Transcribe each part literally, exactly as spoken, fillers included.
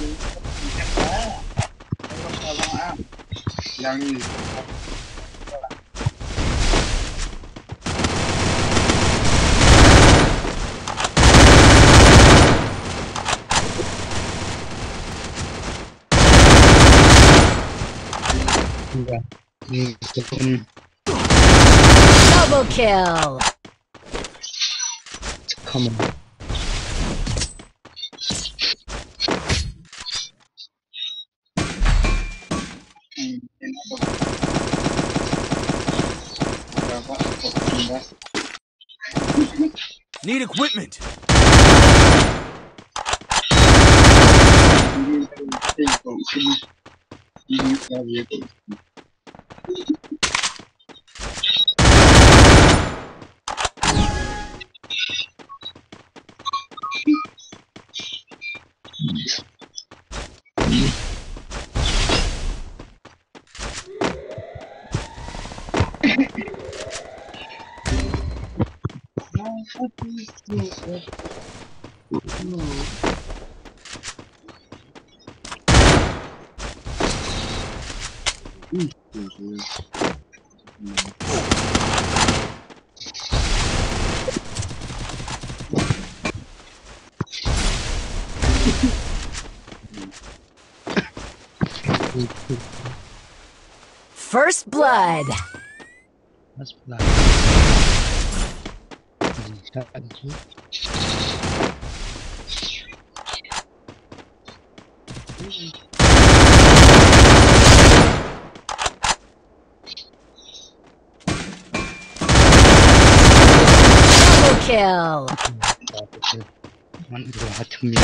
Double kill. Come on. Need equipment. First blood. First blood. Double kill. One go hat me.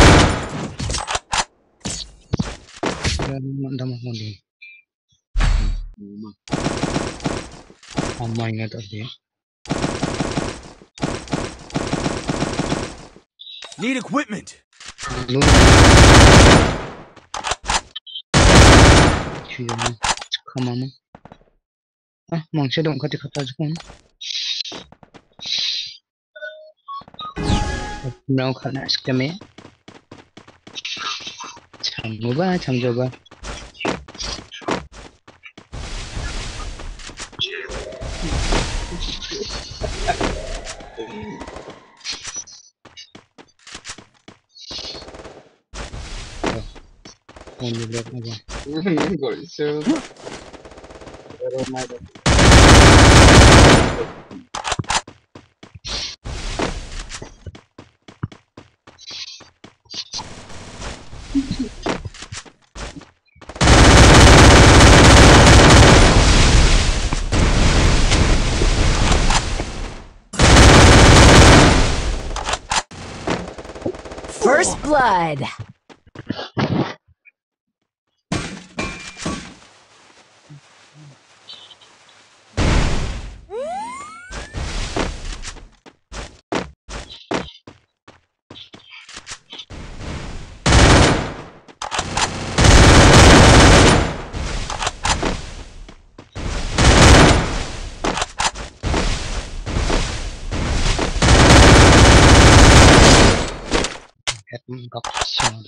Dan mana mau ni? Amai ngat ada. Need equipment. Lu. Cuci kamar. Ah, mangsa dong kata kata sekarang. Now kena skeme. Chamba, chamba. Only black aja. Gol so. First blood. Head góc xong.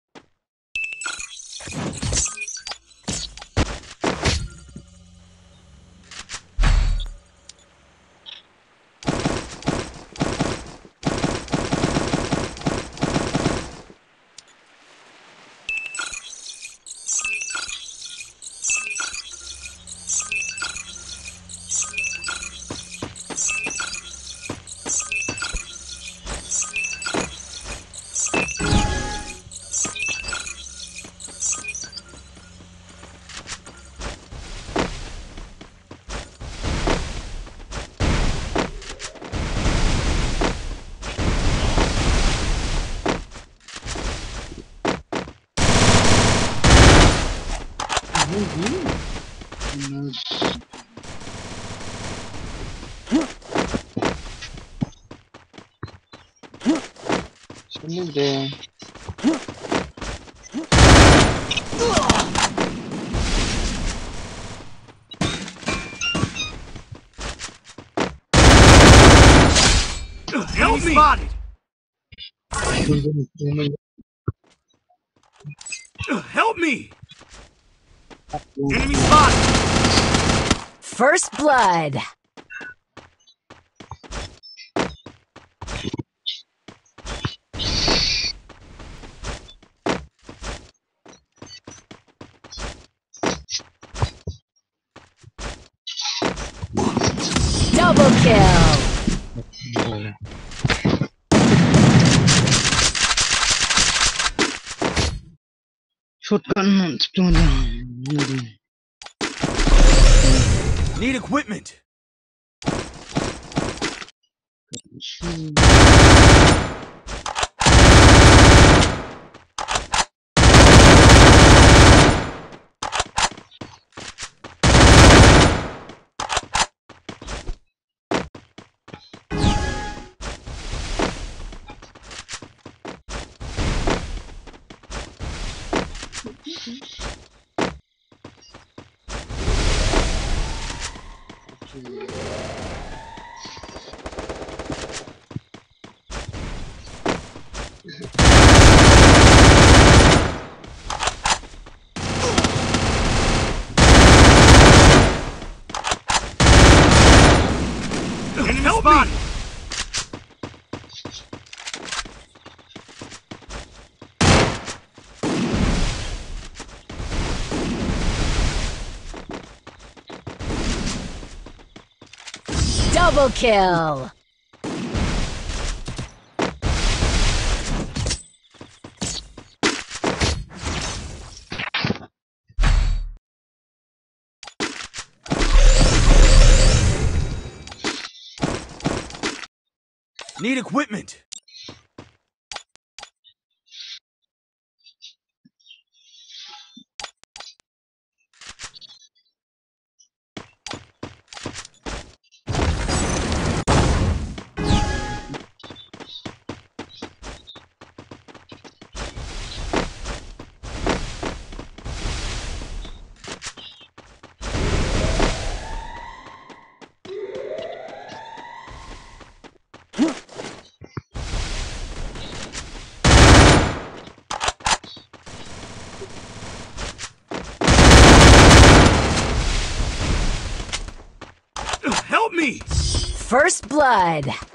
Ini deh. Enemy spotted. Help me! Enemy spotted! First blood. Double kill. Boleh. Shotgun sepuluh jam. Need equipment! Enemy Help spotted! me! Double kill. Need equipment! Help me! First blood.